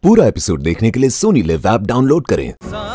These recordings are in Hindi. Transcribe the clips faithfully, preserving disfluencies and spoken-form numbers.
पूरा एपिसोड देखने के लिए सोनी लिव ऐप डाउनलोड करें।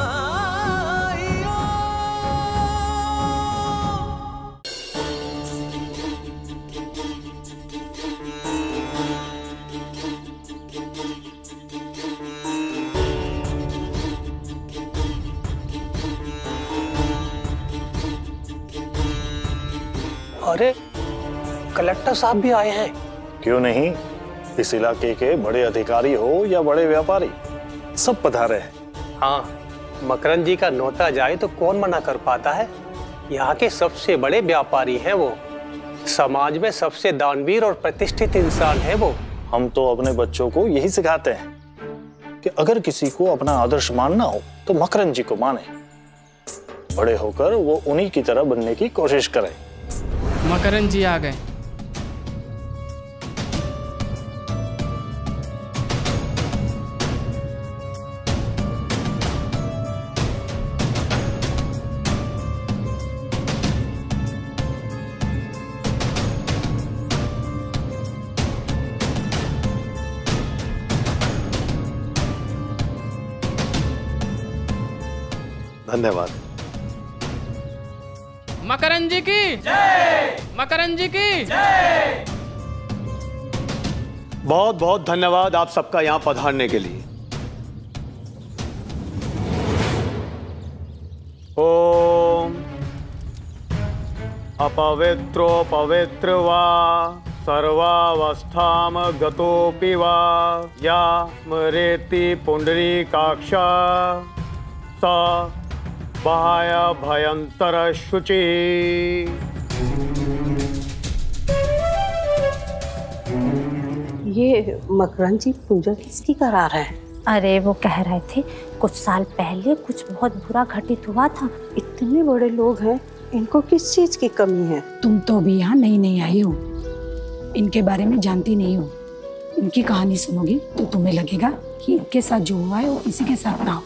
अरे कलेक्टर साहब भी आए हैं। क्यों नहीं, इस इलाके के बड़े अधिकारी हो या बड़े व्यापारी, सब पधारे हैं। हाँ, मकरंद जी का नोता जाए तो कौन मना कर पाता है। यहाँ के सबसे बड़े व्यापारी हैं वो, समाज में सबसे दानवीर और प्रतिष्ठित इंसान है वो। हम तो अपने बच्चों को यही सिखाते हैं कि अगर किसी को अपना आदर्श मानना हो तो मकरंद जी को माने, बड़े होकर वो उन्हीं की तरह बनने की कोशिश करें। मकरंद जी आ गए। धन्यवाद। मकरंद जी की जय, मकरंद जी की जय। बहुत बहुत धन्यवाद आप सबका यहाँ पधारने के लिए। ओम अपवित्रो पवित्र वा सर्वावस्थाम गतोपि वा या स्मरेति पुंडरीकाक्षा सा बाह्य भयंतर शुचि। ये मकरंद जी पूजा किसकी करा रहे हैं? अरे वो कह रहे थे कुछ साल पहले कुछ बहुत बुरा घटित हुआ था। इतने बड़े लोग हैं, इनको किस चीज की कमी है? तुम तो भी यहाँ नई नई आई हो, इनके बारे में जानती नहीं हो। इनकी कहानी सुनोगी तो तुम्हें लगेगा कि इनके साथ जो हुआ है वो किसी के साथ ना हो।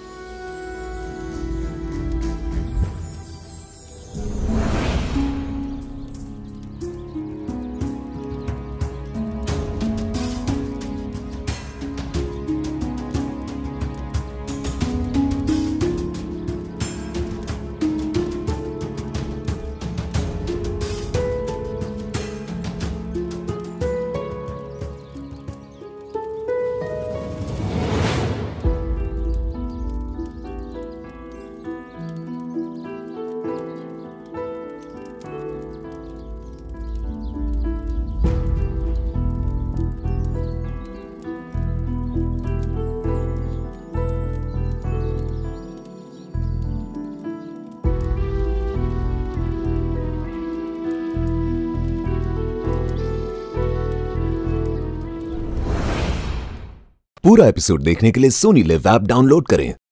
पूरा एपिसोड देखने के लिए सोनी लिव ऐप डाउनलोड करें।